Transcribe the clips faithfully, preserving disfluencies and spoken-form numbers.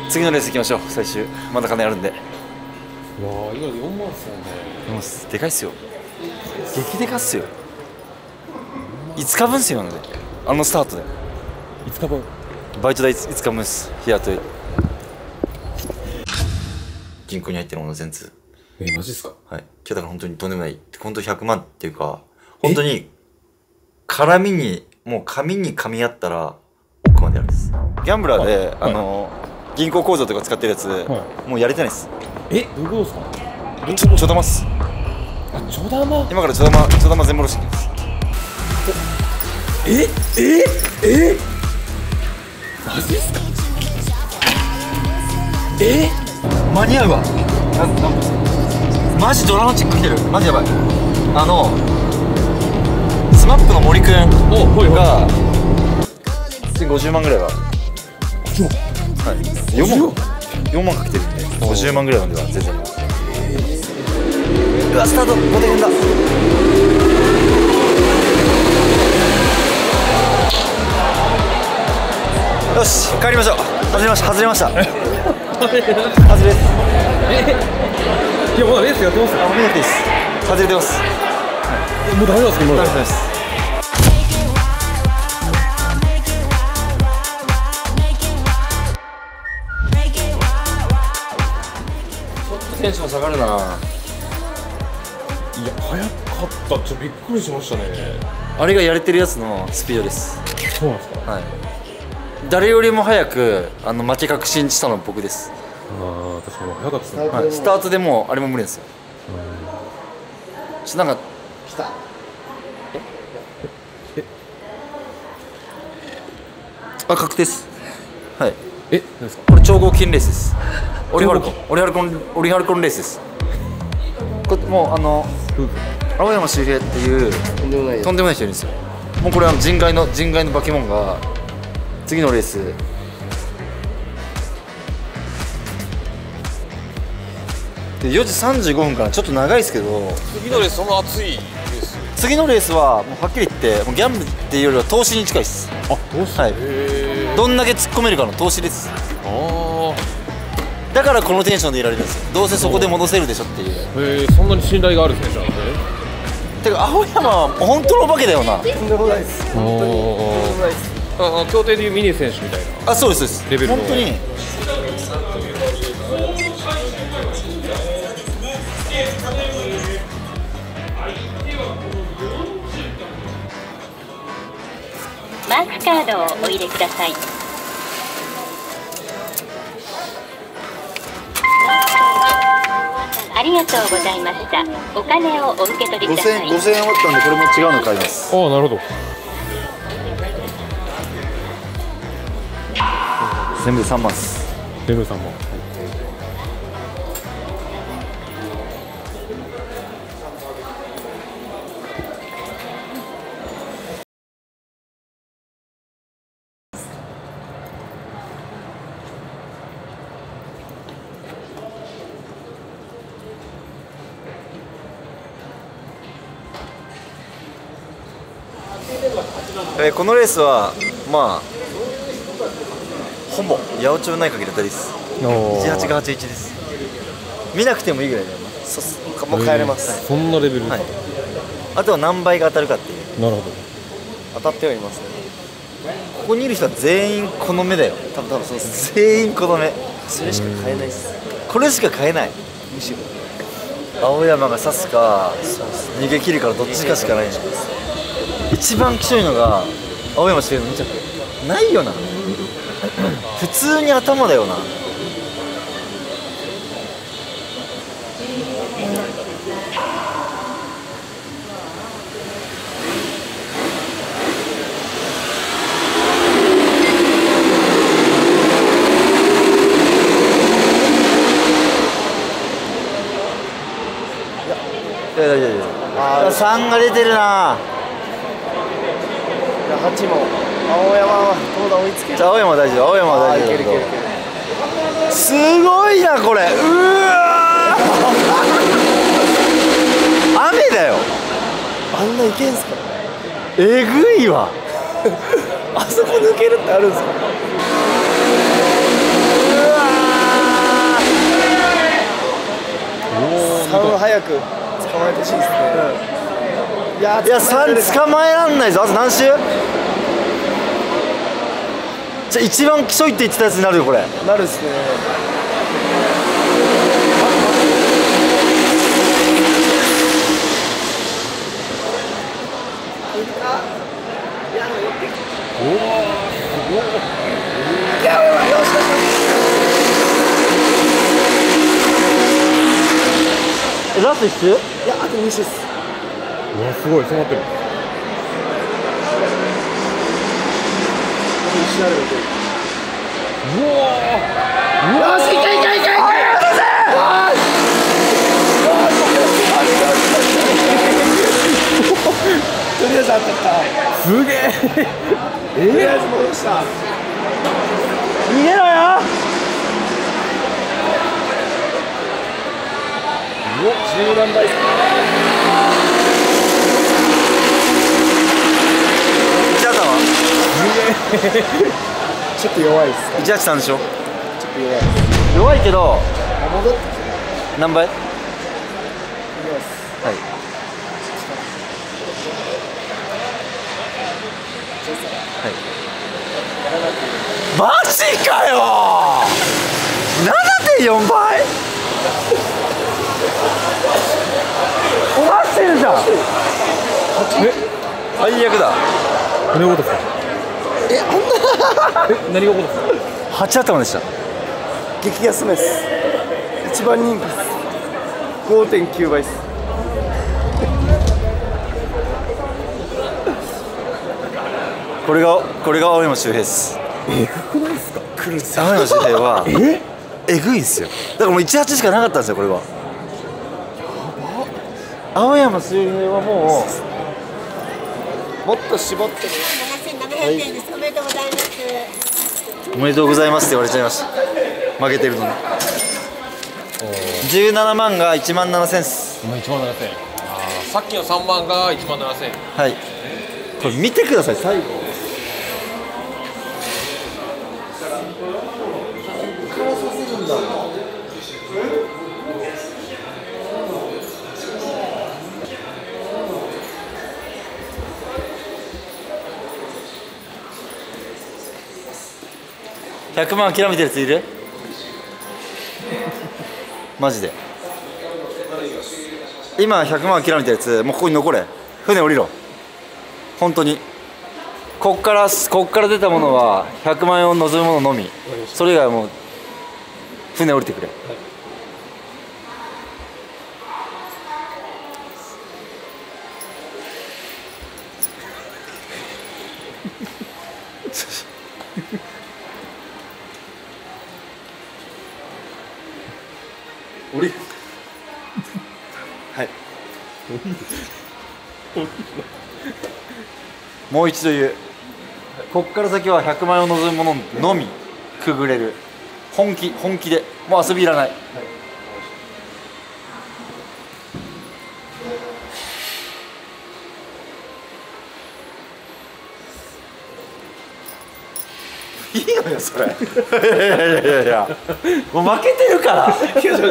次のレース行きましょう。最終まだ金あるんで。 いやー今よんまんっすよね。 もうでかいっすよ。激でかっすよ。いつかぶんっすよ。なのであのスタートでいつかぶんバイト代いつかぶんっす。日雇い銀行に入ってるもの全通。 えマジっすか。 はい。今日だから本当にとんでもない。本当ひゃくまんっていうか本当に絡みにもう紙に噛み合ったら奥まであるんです。ギャンブラーで、はい、あの銀行口座とか使ってるやつ、はい、もうやれてないです。えどういうことですか。 ちょちょだまっす。 あちょだま。今からちょだまちょだま全部下ろしてきます。 えええマジっすか。え間に合うわ。マジドラマチック来てる。マジやばい。あのスマップの森くんがごじゅうまんぐらいは、はい、よんまんよんまんかけてるんでごじゅうまんぐらいまでは全然。うわスタートまた呼んだ。よし帰りましょう。外れました外れました外れです。 いやまだレースやってますよ。 あ見なくていいです。外れてます。 もうダメなんですか。もうダメです。テンション下がるな。いや早かった。ちょっとびっくりしましたね。 あれがやれてるやつのスピードです。 そうなんですか。 はい。誰よりも早くあの負け確信したのは僕です。 ああ確かに早かったですね。 はい、スタートでもうあれも無理ですよ。ちょっとなんか来た。ええあ確定です。はい。 え何ですか。 これ超合金レースです。オリハルコンオリハルコンオリハルコンレースです。これもうあの青山周平っていうとんでもないとんでもない人いるんですよ。もうこれは人外の人外の化け物が次のレースでよじさんじゅうごふんからちょっと長いですけど、 次のレースそんな熱いレース。 次のレースはもうはっきり言ってもうギャンブルっていうよりは投資に近いです。 あ投資。 はい。どんだけ突っ込めるかの投資です。 ああだからこのテンションでいられるんですよ。どうせそこで戻せるでしょっていう。 へえそんなに信頼がある選手なんですね。 てか青山は本当のお化けだよな。とんでもないです。 本当にとんでもないです。あ競艇でいうミニ選手みたいな。 あそうですそうです。 レベルの本当にマークカードをお入れください。ありがとうございました。お金をお受け取りください。 ごせんえん終わったんでこれも違うの買います。 ああなるほど。 全部でさんまんです。 全部さんまん。 えー、このレースはまあほぼ八百長ない限り当たりです。いちはちがはちいちです。見なくてもいいぐらいだよな。そうもう帰れます、はい、 そんなレベル、はい、 あとは何倍が当たるかっていう。 なるほど。 当たってはいますね。ここにいる人は全員この目だよ。多分多分そうです。全員この目。それしか買えないです。これしか買えない。むしろ青山が刺すか逃げ切るからどっちかしかないんです。一番きしょいのが青山茂のに着ないよな。普通に頭だよな。いやいやいやいや、あさんが出てるな。はちも青山はどうだ追いつける。青山は大丈夫。青山は大丈夫。すごいなこれ。うわ雨だよ。あんないけんすか。えぐいわあそこ抜けるってあるんですか。うわさん早く捕まえてほしいですね。いやいやさん捕まえらんないぞ。あと何周？じゃあ一番競いって言ってたやつになるよこれ。 なるっすね。 えラスト一周？ いやあとに周っす。 うわすごい染まってる。 一周あるので。 うわよしいけいけいけいけ。とりあえず当たった。 すげえ。 とりあえず戻した。 逃げろよ。 じゅうなんばいっす。 一八は？ ちょっと弱いっす。 一八三でしょ。 ちょっと弱いっす。 弱いけど戻って何倍？ きます。 はい。はい。マジかよ。ななてんよんばい。おかしてるじゃん。 え最悪だ。 何が起こったんですか。 え、あんなえ何が起こったんですか。 八頭でした。 激安です。一番人気です。ごてんきゅうばいです。 これがこれが青山周平です。 えぐくないですか。 来る青山周平はええぐいんすよ。だからもういちはちしかなかったんですよこれは。青山周平はもうもっと絞って。 ななせんななひゃくえんです。おめでとうございます。 おめでとうございますって言われちゃいました。負けてるのに。じゅうななまんがいちまんななせんっす。 今いちまんななせん。ああさっきのさんまんがいちまんななせん。 はい。これ見てください最後。ひゃくまん諦めてるやついる？マジで今ひゃくまん諦めてるやつもうここに残れ。船降りろ。本当にこっからこっから出たものはひゃくまんえんを望むもののみ。それ以外はもう船降りてくれ。降りる。はい。もう一度言う。こっから先はひゃくまんえんを望むもののみくぐれる。本気本気でもう遊びいらない。いいのよそれ。いやいやいやいやもう負けてるから。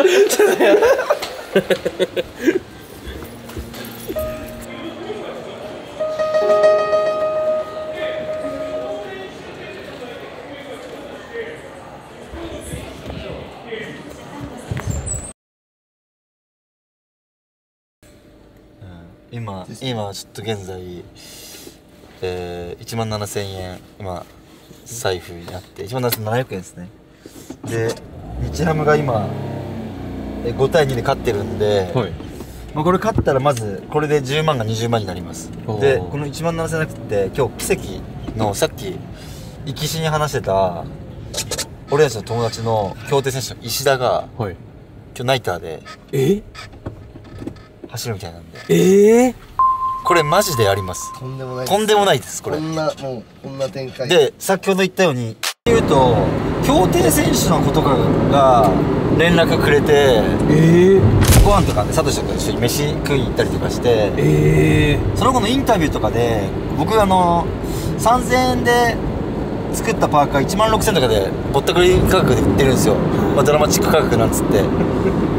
今今ちょっと現在、えー、いちまんななせんえん今財布にあっていちまんななせんななひゃくえんですね。で日ハムが今ごたいにで勝ってるんで、はい、まあこれ勝ったらまずこれでじゅうまんがにじゅうまんになります。でこのいちまんななせんなくて今日奇跡のさっき行きしに話してた俺たちの友達の競艇選手の石田が、はい、今日ナイターでえ走るみたいなんで、 えー、 これマジであります。 とんでもないです。 とんでもないですこれ。 こんなもうこんな展開で先ほど言ったように言うと競艇選手の子とかが連絡くれて、えー、ご飯とかねサトシとか一緒に飯食いに行ったりとかして、えー、その子のインタビューとかで僕あのさんぜんえんで作ったパーカーいちまんろくせんとかでぼったくり価格で売ってるんですよ、まあ、ドラマチック価格なんつって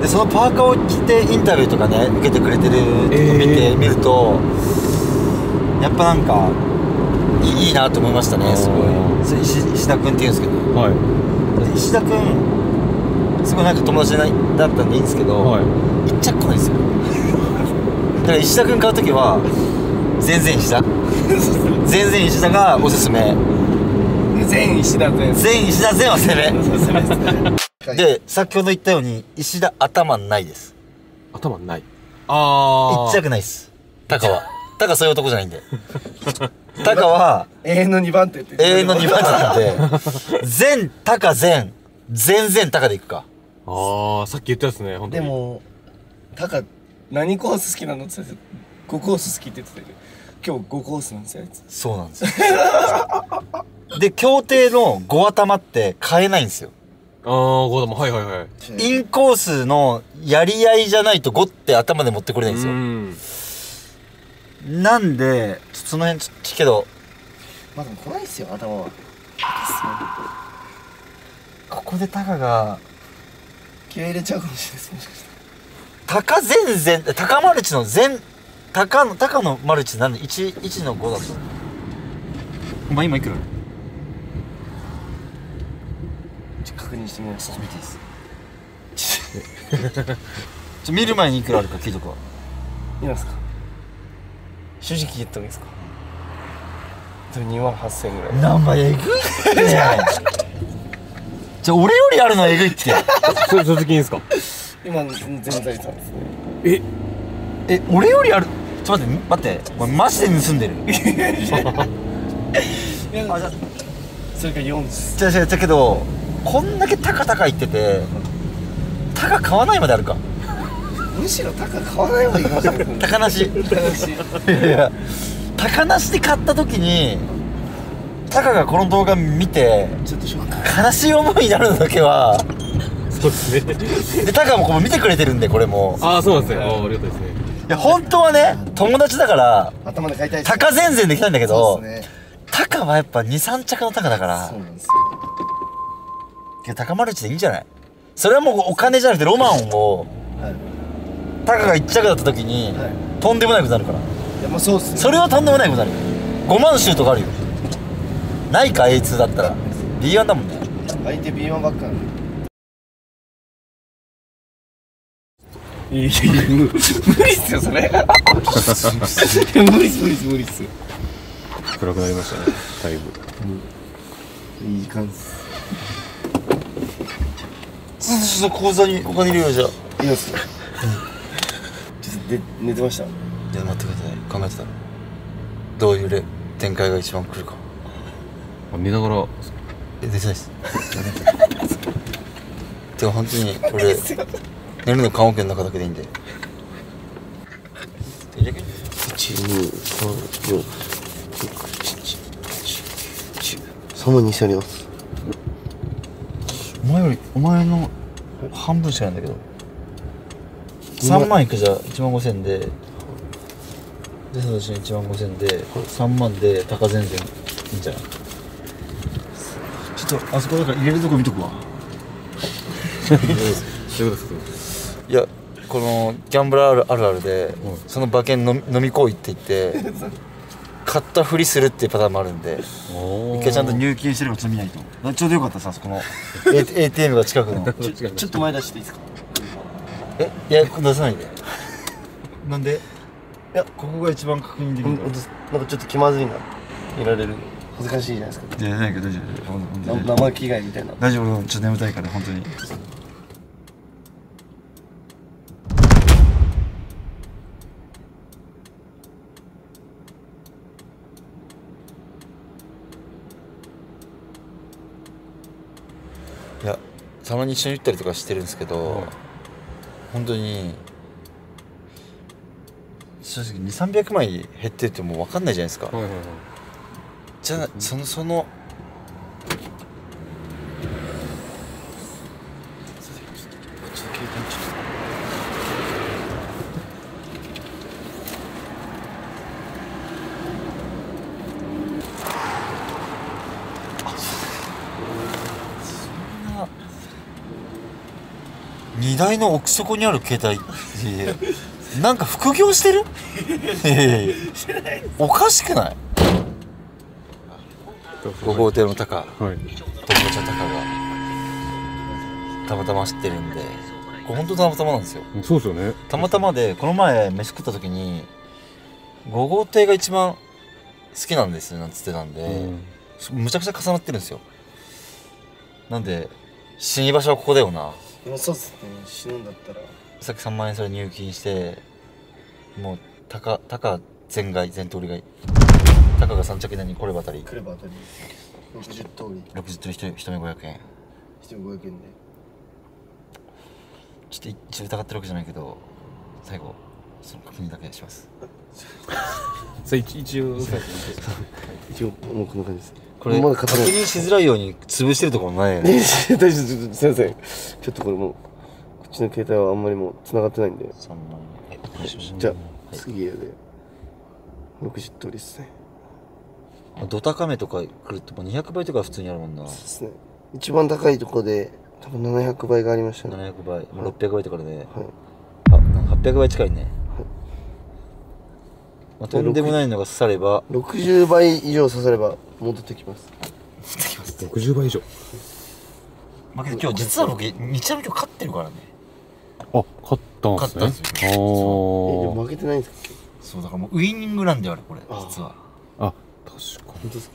でそのパーカーを着てインタビューとかね受けてくれてるとこ見てみると、やっぱなんかいいなと思いましたね。すごいそれ 石, 石田君っていうんですけど、はい、石田君すごいなんか友達だったんでいいんですけど、はい、一着来ないんですよ。だから石田君買うときは全然石田全然石田がおすすめ。 全石田全全石田全は攻めで、先ほど言ったように石田頭ないです。 頭ない。ああ一着ないです。タカはタカそういう男じゃないんでタカは永遠のにばん手って永遠のにばん手なんで全タカ全全然タカでいくか。 ああさっき言ったやつね。本当にでもタカ何コース好きなのって言ってごコース好きって言ってたけど、今日ごコースなんですよあいつ。 そうなんですよで協定のご頭って買えないんですよ。 ああご頭はいはいはい。 インコースのやり合いじゃないとごって頭で持ってこれないんですよ。なんでその辺ちょっとけどまあでも来ないっすよ頭は。 ここでタカが気合い入れちゃうかもしれないです。もしかしたらタカ全然タカマルチの全タカのタカのマルチなんで 1, 1のごだと。お前今いくらちょ確認してみます。 見ていいですちょ見る前にいくらあるか聞いとくわ。 いますか。正直言った方がいいですか。にまんはっせんぐらい。 なんかえぐいってじゃあ俺よりあるのえぐいってそれ続きいいんすか。 今全財産ですね。 ええ俺よりある。ちょっと待って待ってお前マジで盗んでるあじゃあそれがよんです。 じゃあじゃあけどこんだけ高高いってて高買わないまであるか。 むしろ高買わない方がいいかもしれない。 高なし高なしいや高なしで買った時にタカがこの動画見てちょっとショック。 悲しい思いになるのだけはそうですねでタカもこれ見てくれてるんでこれもああそうなんですね。ああありがたいですね。 いや本当はね友達だから頭で買いたいです。 タカ全然できないんだけど、 そうですね。 タカはやっぱにさん着のタカだからそうなんですよ。 いやタカマルチでいいんじゃない。それはもうお金じゃなくてロマンをはいタカがいち着だった時に、 はいとんでもないことになるから。 いやもうそうっすね。 それはとんでもないことになる。ごまんシュートがあるよ。ないか エーツー だったら ビーワン だもんね。 相手 ビーワン ばっかなんで。いやいや無理っすよそれ無理っす無理っす無理っす。 暗くなりましたねだいぶ。 いい感じっす。 ちょっと口座にお金入れようじゃあ。 いいですか。ちょっとで寝てました。 いや待ってください考えてた。どういうレ展開が一番来るか。 寝ながらえ寝てないですてか本当に俺寝るの棺桶の中だけでいいんで。いちにさんよんろくしちじゅうさんまんにせんあります。 お前よりお前の半分しかないんだけどさんまんいくじゃいちまんごせんででそのうちにいちまんごせんでさんまんで高全然いいんじゃない。ちょっとあそこだから入れるとこ見とくわそういうことですか。 いやこのギャンブラーあるあるあるで、うん、その馬券飲み飲み行為って言って買ったふりするっていうパターンもあるんで一回ちゃんと入金してるかちょっと見ないと。ちょうどよかったさそこの エーティーエム が近くのちょちょっと前出していいですか。 えいや出さないでなんで。いやここが一番確認できるから。 なんかちょっと気まずいな。いられる恥ずかしいじゃないですか。 いやないけど大丈夫生着替えみたいな。 大丈夫。俺ちょっと眠たいから本当に。いやたまに一緒に行ったりとかしてるんですけど、うん、本当に正直にせんさんびゃくまい減ってってもう分かんないじゃないですか、はいはいはい、じゃあそのそのに代の奥底にある携帯なんか副業してるおかしくない？ご号艇のタカ、はい、友達のタカがたまたま知ってるんで、これ本当たまたまなんですよ。 そうですよね。 たまたまで、この前飯食った時にご号艇が一番好きなんですなんつってたんで、うん、むちゃくちゃ重なってるんですよ。なんで死に場所はここだよな。 そうっすね。死ぬんだったらさっきさんまんえんそれ入金して、もうタカタカ全買い全通り買い、タカがさん着以内に来れば当たり、 来れば当たりろくじゅう通り、 ろくじゅう通り一人ごひゃくえん、 一人ごひゃくえんで、 ちょっと一応疑ってるわけじゃないけど、最後その確認だけします。 それ一応一応もうこんな感じです。 これまだ確認しづらいように潰してるところないよね。 大丈夫、すいません。ちょっとこれもうこっちの携帯はあんまりもう繋がってないんで。さんまんえん。じゃあ次でろくじゅう通りですね。 ドタカメとか来るともうにひゃくばいとか普通にあるもんな。 そうですね。一番高いとこで多分ななひゃくばいがありましたね。 ななひゃくばい、もうろっぴゃくばいとかでね。 はい。 あ、はっぴゃくばい近いね。はい。まあ、とんでもないのが刺さればろくじゅうばい以上刺されば戻ってきます。 戻ってきます。 ろくじゅうばい以上。 まあ、けど今日実は僕日ハム今日勝ってるからね。 あ、勝ったんですね。勝ったんですよ。ああ。え、でも負けてないんですか？ そうだからもうウイニングなんだよあれこれ実は。 あ、確かに。本当ですか？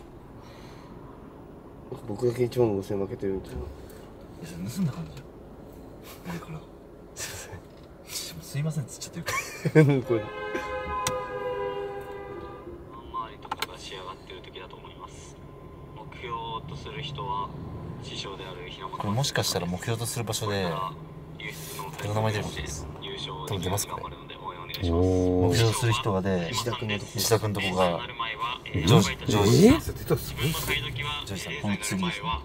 僕だけいちまんごせんえん負けてるみたいな。 いや、盗んだ感じじゃん俺から。すいませんすいませんっつっちゃってるからこれ周りとかが仕上がってる時だと思います。目標とする人は師匠である平本。 これもしかしたら目標とする場所で僕の名前出るかもしれないです。多分出ますかね。目標とする人がで石田君のとこ石田君のとこがジョージジョージジョージさんこの次ですね。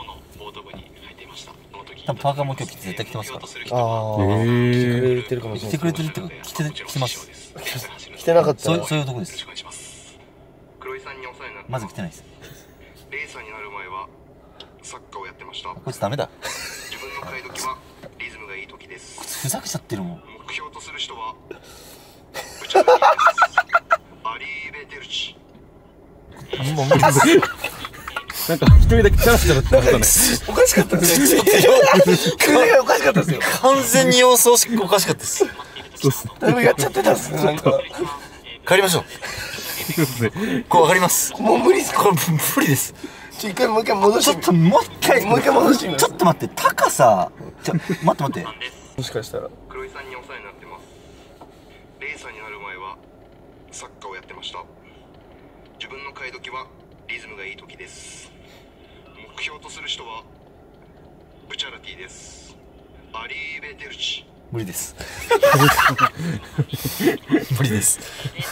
多分パーカーも今日絶対着てますから。 ああ、来てくれてるかもしれない。 来てくれてるってか着て着てます。 着てなかったそうそういうとこです。まず着てないです。 レーサーになる前はサッカーをやってました。 こいつダメだ。 自分の買い時はリズムがいい時です。 こいつふざけちゃってるもん。 目標とする人はブチャラティです。アリーベテルチ。 もう無理です。 なんか一人だけチャラチャラってなったね。おかしかったですね。首がおかしかったですよ。 完全に様子おかしかったです。 そうっす。 だいぶやっちゃってたんですね。なんか帰りましょう。これわかります。 もう無理です。 これ無理です。 ちょ一回もう一回戻して。 ちょっともう一回もう一回戻してみます。 ちょっと待って、高さ。ちょ待って待って。 もしかしたら黒井さんにお世話になってます。レーサーになる前はサッカーをやってました。自分の買い時はリズムがいい時です。目標とする人はブチャラティです。アリーベテルチ。 無理です。無理です。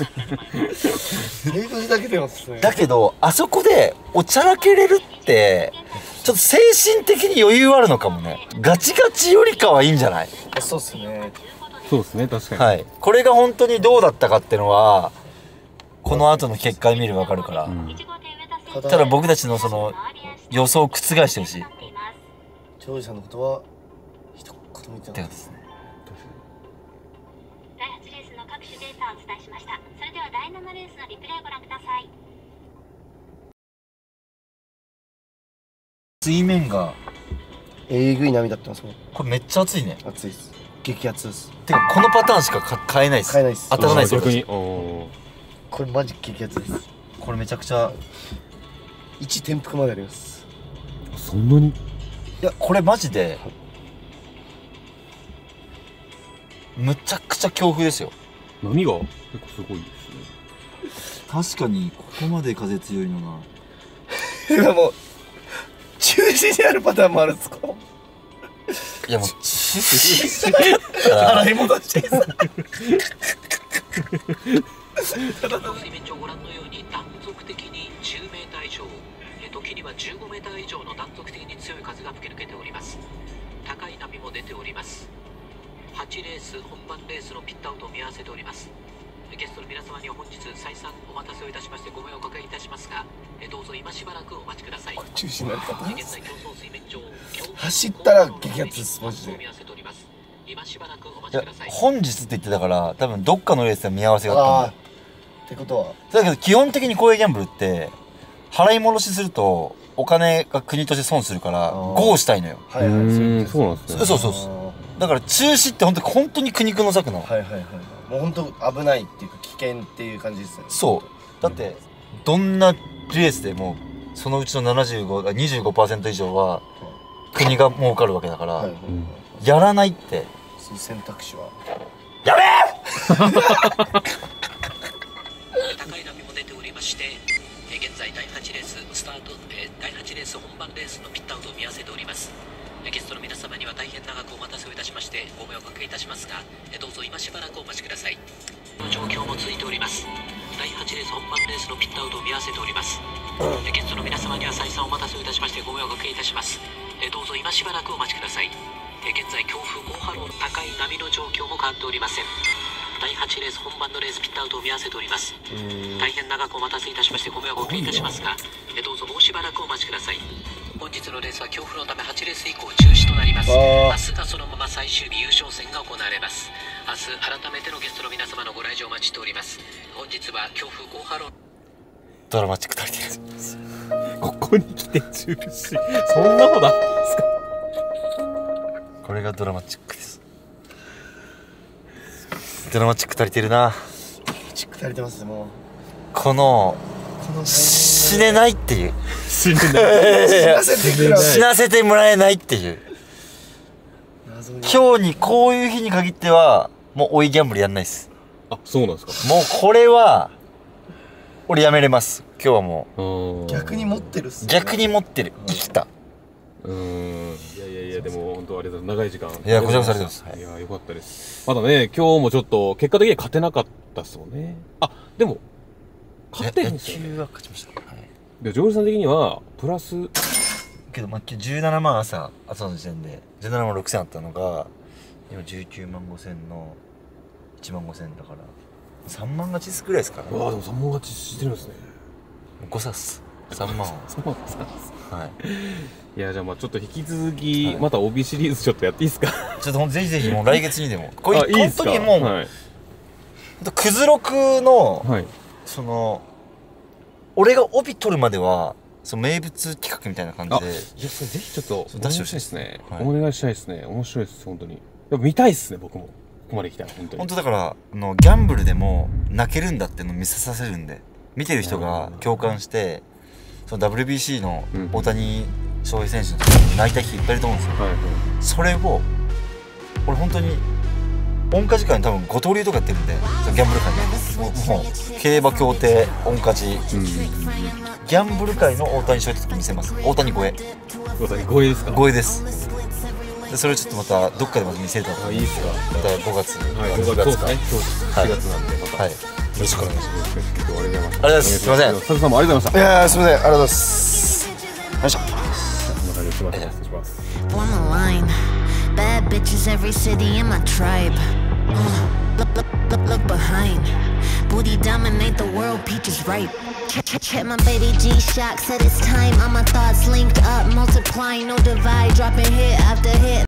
だけどあそこでおちゃらけれるってちょっと精神的に余裕あるのかもね。ガチガチよりかはいいんじゃない？ そうですね。そうですね、確かに。 はい。これが本当にどうだったかっていうのはこの後の結果見ればわかるから。うん、ただ僕たちのその予想を覆してほしい。 長司さんのことは一言も言ってなかったですね。 だいはちレースの各種データをお伝えしました。それではだいななレースのリプレイをご覧ください。 水面がえぐい波だってますもん。 これめっちゃ熱いね。 熱いです。激熱です。 てかこのパターンしかか買えないです。 買えないです。 当たらないです。 逆に。これマジ激熱です。 これめちゃくちゃ一転覆まであります。そんなに？いやこれマジでむちゃくちゃ強風ですよ。 波が結構すごいですね。 確かにここまで風強いのな。 でも中止であるパターンもあるんですか？ いやもう中止洗い戻してさ。 水面上ご覧のように断続的にじゅうメーター以上、時にはじゅうごメーター以上の断続的に強い風が吹き抜けております。高い波も出ております。はちレース本番レースのピットアウトを見合わせております。ゲストの皆様には本日再三お待たせをいたしましてご迷惑をおかけいたしますが、どうぞ今しばらくお待ちください。 中止になるかな。 現在競争水面上走ったら激アツですマジで。 今しばらくお待いやちください。 本日って言ってたから多分どっかのレースで見合わせがあああったんってことはだ。だけど基本的にこういうギャンブルって払い戻しするとお金が国として損するからあーゴーしたいのよ。 はいはいうんそうなんですね。 そうそうそうだから中止って本当に本当に苦肉の策なの。 はいはいはいもう本当危ないっていうか危険っていう感じですよね。 そうだってどんなレースでもそのうちのななじゅうご、にじゅうごパーセント以上は国が儲かるわけだから、 はいはいはいやらないってその選択肢はやべ高い波も出ておりまして、えー現在だいはちレーススタート、えーだいはちレース本番レースのピットアウトを見合わせております。えーゲストの皆様には大変長くお待たせをいたしましてご迷惑をおかけいたしますが、えーどうぞ今しばらくお待ちください。状況も続いております。だいはちレース本番レースのピットアウトを見合わせております。えーゲストの皆様には再三お待たせをいたしましてご迷惑をおかけいたします。えーどうぞ今しばらくお待ちください。えー現在強風高波浪高い波の状況も変わっておりません。だいはちレース本番のレースピットアウトを見合わせております。大変長くお待たせいたしましてご迷惑をおかけいたしますが、えどうぞもうしばらくお待ちください。本日のレースは強風のためはちレース以降中止となります。明日がそのまま最終日優勝戦が行われます。明日改めてのゲストの皆様のご来場お待ちしております。本日は強風高波浪ドラマチック足りてる。 ここに来て中止。そんなことあるんですか。 これがドラマチックです。ドラマチック足りてるな。 チック足りてますもうこのこの死ねないっていう死ねない死なせてくれ死なせてもらえないっていう。 謎に今日にこういう日に限ってはもう追いギャンブルやんないっす。 あ、そうなんですもうこれは俺やめれます。今日はもか。うん逆に持ってるっすうね逆に持ってる生きた。 うーんいやいやいやでも本当ありがとうございます。長い時間いやこちらこそありがとうございますいやよかったです。まだね今日もちょっと結果的には勝てなかったっすもんね。あでも勝ってるんですよね。 野球は勝ちました。はい。 でジョージさん的にはプラスけどまあ今日じゅうななまん朝朝の時点でじゅうななまんろくせんあったのが今じゅうきゅうまんごせんのいちまんごせんだからさんまん勝ちぐらいですからね。 うわでもさんまん勝ちしてるんですね。 誤差っすさんまんは。 そうなんですはいいやじゃあまあちょっと引き続き、 はいまた帯シリーズちょっとやっていいですか。 ちょっとほんとぜひぜひもう来月にでもこれあいいっすか。 本当にもう、 はいほんとクズロクの、 はいその俺が帯取るまではその名物企画みたいな感じであいやそれぜひちょっとそう出してほしいですね、 はいお願いしたいですね。面白いです本当に。やっぱ見たいっすね僕もここまで来たら本当に。 本当だからあのギャンブルでも泣けるんだっていうのを見せさせるんで見てる人が共感してその ダブリュービーシー のうん大谷翔平選手の時に泣いた人いっぱいいると思うんですよ。 はいはいそれを俺本当に音歌時間に多分五刀流とかやってるんでそのギャンブル界でもうもう競馬競艇音歌時うんギャンブル界の大谷翔平とか見せます。大谷超え大谷護衛ですか。 超えですでそれをちょっとまたどっかでまた見せれたらとあ思いますいいっすか。 またごがつはいろくごがつそうかですね。今日しがつなんでまた、 はいよろしくお願いします。 よろしくお願いします。ありがとうございました。 ありがとうございますすいません佐藤さんもありがとうございましいやーすみませんありがとうございますよいしょた。またよろしくお願いします。 On the line, bad bitches every city in my tribe. Uh, look, look, look, look behind. Booty dominate the world, peaches ripe. Check, check, check my baby G-Shock, said it's time. All my thoughts linked up, multiplying, no divide, dropping hit after hit.